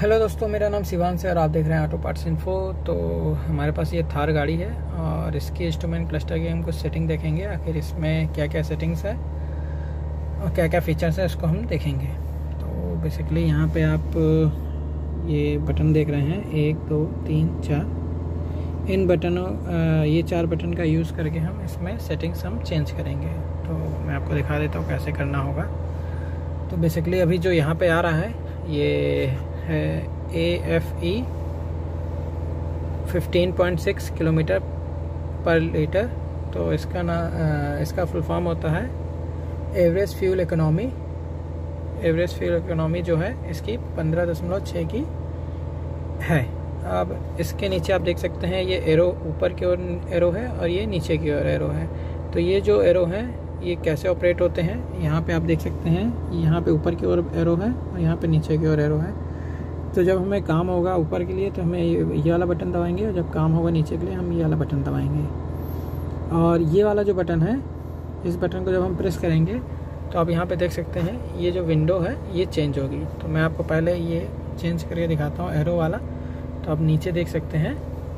Hello दोस्तों, मेरा नाम शिवांश है और आप देख रहे हैं ऑटो पार्ट्स इन्फो। तो हमारे पास ये थार गाड़ी है और इसकी इंस्ट्रूमेंट क्लस्टर की हम कुछ सेटिंग देखेंगे। आखिर इसमें क्या क्या सेटिंग्स है और क्या क्या फीचर्स है उसको हम देखेंगे। तो बेसिकली यहाँ पे आप ये बटन देख रहे हैं, 1 2 3 4। इन बटनों ये 4 बटन का यूज़ करके हम इसमें सेटिंग्स हम चेंज करेंगे। तो मैं आपको दिखा देता हूँ कैसे करना होगा। तो बेसिकली अभी जो यहाँ पे आ रहा है ये है AFE 15.6 किलोमीटर पर लीटर। तो इसका फुल फॉर्म होता है average fuel economy. Average fuel economy जो है इसकी 15.6 की है। अब इसके नीचे आप देख सकते हैं ये एरो ऊपर की ओर एरो है और ये नीचे की ओर एरो है। तो ये जो एरो है ये कैसे ऑपरेट होते हैं, यहाँ पे आप देख सकते हैं, यहाँ पे ऊपर की ओर एरो है और यहाँ पे नीचे की ओर एरो है। तो जब हमें काम होगा ऊपर के लिए तो हमें ये वाला बटन दबाएंगे और जब काम होगा नीचे के लिए हम ये वाला बटन दबाएंगे। और ये वाला जो बटन है, इस बटन को जब हम प्रेस करेंगे तो आप यहाँ पे देख सकते हैं ये जो विंडो है ये चेंज होगी। तो मैं आपको पहले ये चेंज करके दिखाता हूँ एरो वाला। तो आप नीचे देख सकते हैं,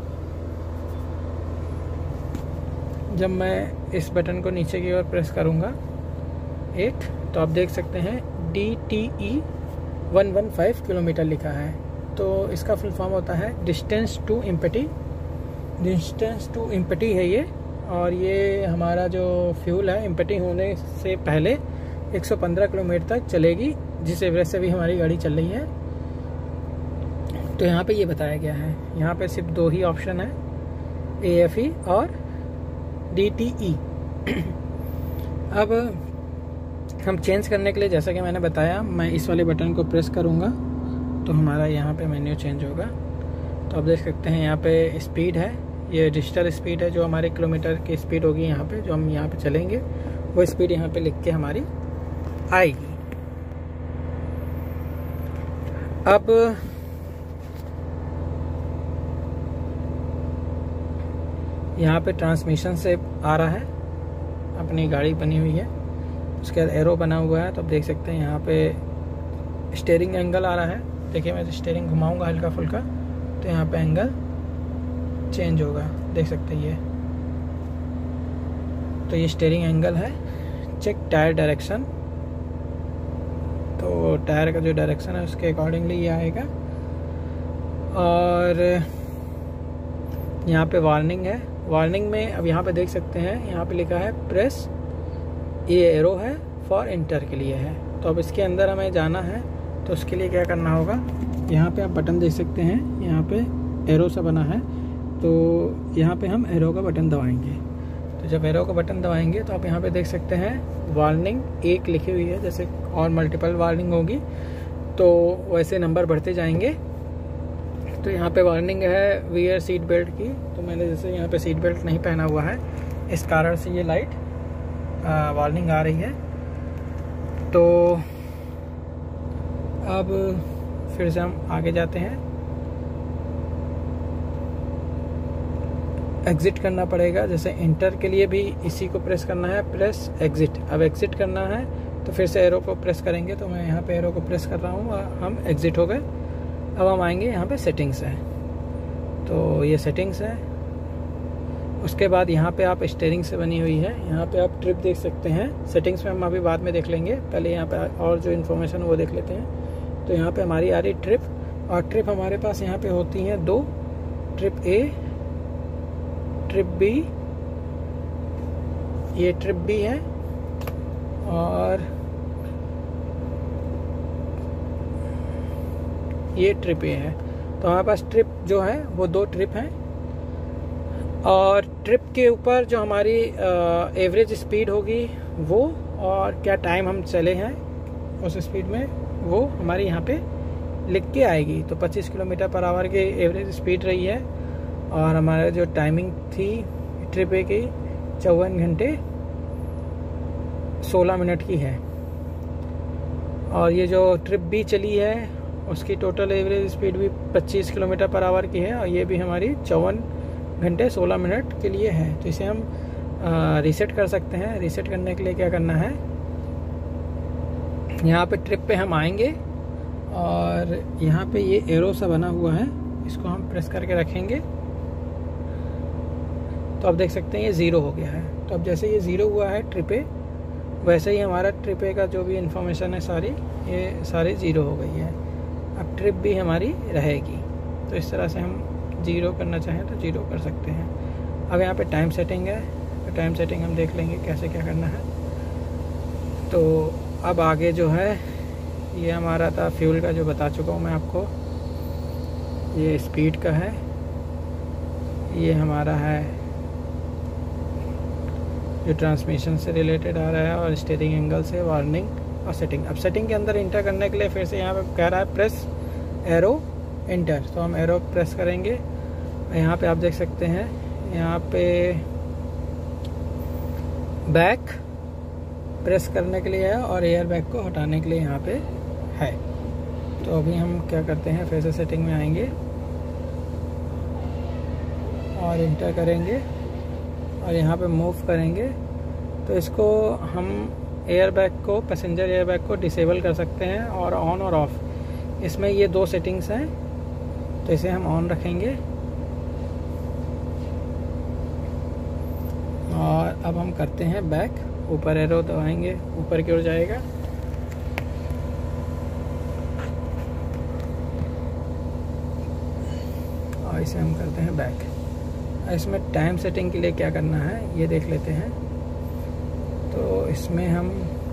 जब मैं इस बटन को नीचे की ओर प्रेस करूँगा 8, तो आप देख सकते हैं DTE 115 किलोमीटर लिखा है। तो इसका फुल फॉर्म होता है distance to empty. Distance to empty है ये। और ये हमारा जो फ्यूल है एम्प्टी होने से पहले 115 किलोमीटर तक चलेगी, जिस एवरेज से भी हमारी गाड़ी चल रही है। तो यहाँ पे ये बताया गया है। यहाँ पे सिर्फ 2 ही ऑप्शन है, AFE और DTE। अब हम चेंज करने के लिए, जैसा कि मैंने बताया, मैं इस वाले बटन को प्रेस करूँगा तो हमारा यहाँ पे मेन्यू चेंज होगा। तो आप देख सकते हैं यहाँ पे स्पीड है, ये डिजिटल स्पीड है जो हमारे किलोमीटर की स्पीड होगी। यहाँ पे जो हम यहाँ पे चलेंगे वो स्पीड यहाँ पे लिख के हमारी आएगी। अब यहाँ पे ट्रांसमिशन से आ रहा है, अपनी गाड़ी बनी हुई है, उसके बाद एरो बना हुआ है। तो आप देख सकते हैं यहाँ पे स्टीयरिंग एंगल आ रहा है। देखिए मैं स्टीयरिंग घुमाऊंगा हल्का फुल्का तो यहाँ पे एंगल चेंज होगा, देख सकते हैं ये। तो ये स्टीयरिंग एंगल है। चेक टायर डायरेक्शन, तो टायर का जो डायरेक्शन है उसके अकॉर्डिंगली ये आएगा। और यहाँ पे वार्निंग है। वार्निंग में अब यहाँ पे देख सकते हैं, यहाँ पे लिखा है प्रेस, ये एरो है फॉर एंटर के लिए है। तो अब इसके अंदर हमें जाना है तो उसके लिए क्या करना होगा, यहाँ पे आप बटन देख सकते हैं, यहाँ पे एरो सा बना है। तो यहाँ पे हम एरो का बटन दबाएंगे। तो जब एरो का बटन दबाएंगे तो आप यहाँ पे देख सकते हैं वार्निंग 1 लिखी हुई है। जैसे और मल्टीपल वार्निंग होगी तो वैसे नंबर बढ़ते जाएंगे। तो यहाँ पे वार्निंग है वियर सीट बेल्ट की। तो मैंने जैसे यहाँ पे सीट बेल्ट नहीं पहना हुआ है, इस कारण से ये लाइट वार्निंग आ रही है। तो अब फिर से हम आगे जाते हैं। एग्जिट करना पड़ेगा। जैसे एंटर के लिए भी इसी को प्रेस करना है, प्रेस एग्जिट। अब एग्जिट करना है तो फिर से एरो को प्रेस करेंगे। तो मैं यहाँ पे एरो को प्रेस कर रहा हूँ और हम एग्जिट हो गए। अब हम आएंगे यहाँ पे सेटिंग्स है। तो ये सेटिंग्स है। उसके बाद यहाँ पे आप स्टीयरिंग से बनी हुई है, यहाँ पे आप ट्रिप देख सकते हैं। सेटिंग्स में हम अभी बाद में देख लेंगे, पहले यहाँ पे और जो इन्फॉर्मेशन वो देख लेते हैं। तो यहाँ पे हमारी आ रही ट्रिप, और ट्रिप हमारे पास यहाँ पे होती हैं 2, ट्रिप A, ट्रिप B। ये ट्रिप B है और ये ट्रिप A है। तो हमारे पास ट्रिप जो है वो 2 ट्रिप हैं। और ट्रिप के ऊपर जो हमारी एवरेज स्पीड होगी वो, और क्या टाइम हम चले हैं उस स्पीड में, वो हमारी यहाँ पे लिख के आएगी। तो 25 किलोमीटर पर आवर की एवरेज स्पीड रही है और हमारा जो टाइमिंग थी ट्रिप ए की 54 घंटे 16 मिनट की है। और ये जो ट्रिप बी चली है उसकी टोटल एवरेज स्पीड भी 25 किलोमीटर पर आवर की है और ये भी हमारी 54 घंटे 16 मिनट के लिए है। तो इसे हम रीसेट कर सकते हैं। रीसेट करने के लिए क्या करना है, यहाँ पे ट्रिप पे हम आएंगे और यहाँ पे ये एरो सा बना हुआ है, इसको हम प्रेस करके रखेंगे तो आप देख सकते हैं ये 0 हो गया है। तो अब जैसे ये 0 हुआ है ट्रिपे, वैसे ही हमारा ट्रिपे का जो भी इंफॉर्मेशन है सारी, ये सारी 0 हो गई है। अब ट्रिप भी हमारी रहेगी। तो इस तरह से हम 0 करना चाहें तो 0 कर सकते हैं। अब यहाँ पे टाइम सेटिंग है, तो टाइम सेटिंग हम देख लेंगे कैसे क्या करना है। तो अब आगे जो है ये हमारा था फ्यूल का, जो बता चुका हूँ मैं आपको। ये स्पीड का है, ये हमारा है जो ट्रांसमिशन से रिलेटेड आ रहा है, और स्टीयरिंग एंगल से वार्निंग और सेटिंग। अब सेटिंग के अंदर इंटर करने के लिए फिर से यहाँ पे कह रहा है प्रेस एरो इंटर, तो हम एरो प्रेस करेंगे। यहाँ पे आप देख सकते हैं यहाँ पे बैक प्रेस करने के लिए है और एयर बैग को हटाने के लिए यहाँ पे है। तो अभी हम क्या करते हैं, फिर से सेटिंग में आएंगे और इंटर करेंगे और यहाँ पे मूव करेंगे। तो इसको हम एयर बैग को, पैसेंजर एयर बैग को डिसेबल कर सकते हैं और ऑन और ऑफ। इसमें ये 2 सेटिंग्स हैं, तो इसे हम ऑन रखेंगे। और अब हम करते हैं बैक, ऊपर एरो दबाएंगे, ऊपर की ओर जाएगा। और इसे हम करते हैं बैक। इसमें टाइम सेटिंग के लिए क्या करना है ये देख लेते हैं। तो इसमें हम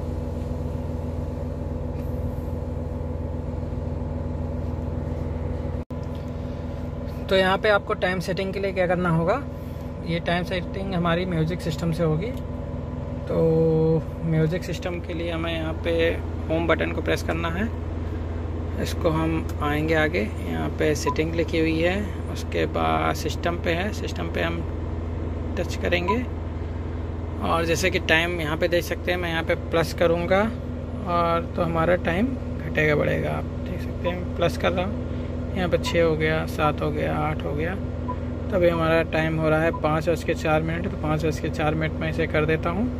तो यहाँ पे आपको टाइम सेटिंग के लिए क्या करना होगा, ये टाइम सेटिंग हमारी म्यूज़िक सिस्टम से होगी। तो म्यूज़िक सिस्टम के लिए हमें यहाँ पे होम बटन को प्रेस करना है। इसको हम आएंगे आगे, यहाँ पे सेटिंग लिखी हुई है, उसके बाद सिस्टम पे है, सिस्टम पे हम टच करेंगे। और जैसे कि टाइम यहाँ पे देख सकते हैं, मैं यहाँ पे प्लस करूँगा और तो हमारा टाइम घटेगा बढ़ेगा। आप देख सकते हैं प्लस कर रहा हूँ, यहाँ पे 6 हो गया, 7 हो गया, 8 हो गया। तभी हमारा टाइम हो रहा है 5:04। तो 5:04 में इसे कर देता हूँ।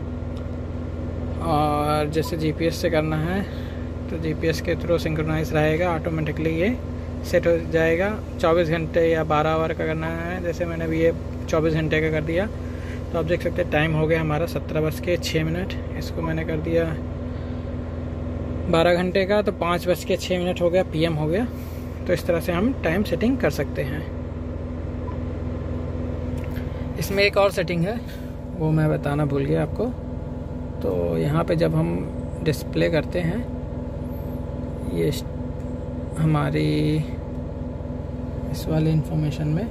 और जैसे GPS से करना है तो GPS के थ्रू सिंक्रोनाइज रहेगा, ऑटोमेटिकली ये सेट हो जाएगा। 24 घंटे या 12 आवर का करना है, जैसे मैंने अभी ये 24 घंटे का कर दिया। तो आप देख सकते हैं टाइम हो गया हमारा 17:06। इसको मैंने कर दिया 12 घंटे का, तो 5:06 हो गया, PM हो गया। तो इस तरह से हम टाइम सेटिंग कर सकते हैं। इसमें एक और सेटिंग है, वो मैं बताना भूल गया आपको। तो यहाँ पे जब हम डिस्प्ले करते हैं ये हमारी इस वाले इंफॉर्मेशन में,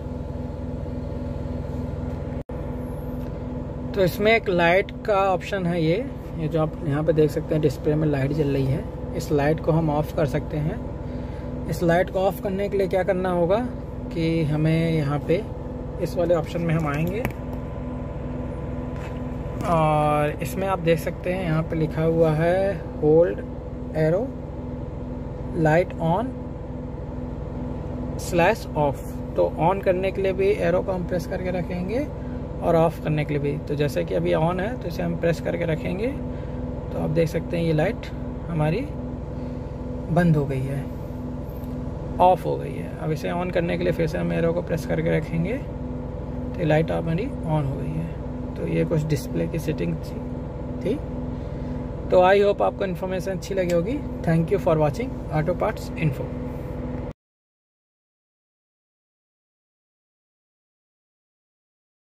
तो इसमें एक लाइट का ऑप्शन है। ये जो आप यहाँ पे देख सकते हैं डिस्प्ले में लाइट जल रही है, इस लाइट को हम ऑफ़ कर सकते हैं। इस लाइट को ऑफ़ करने के लिए क्या करना होगा कि हमें यहाँ पे इस वाले ऑप्शन में हम आएंगे और इसमें आप देख सकते हैं यहाँ पे लिखा हुआ है hold arrow light on /off. तो ऑन करने के लिए भी एरो को हम प्रेस करके रखेंगे और ऑफ़ करने के लिए भी। तो जैसे कि अभी ऑन है तो इसे हम प्रेस करके रखेंगे, तो आप देख सकते हैं ये लाइट हमारी बंद हो गई है, ऑफ हो गई है। अब इसे ऑन करने के लिए फिर से हम एरो को प्रेस करके रखेंगे, तो ये लाइट हमारी ऑन हो गई है। तो ये कुछ डिस्प्ले की सेटिंग थी। तो आई होप आपको इन्फॉर्मेशन अच्छी लगी होगी। Thank you for watching auto parts info.